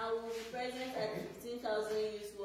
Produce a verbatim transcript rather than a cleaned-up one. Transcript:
and will be present at fifteen thousand youth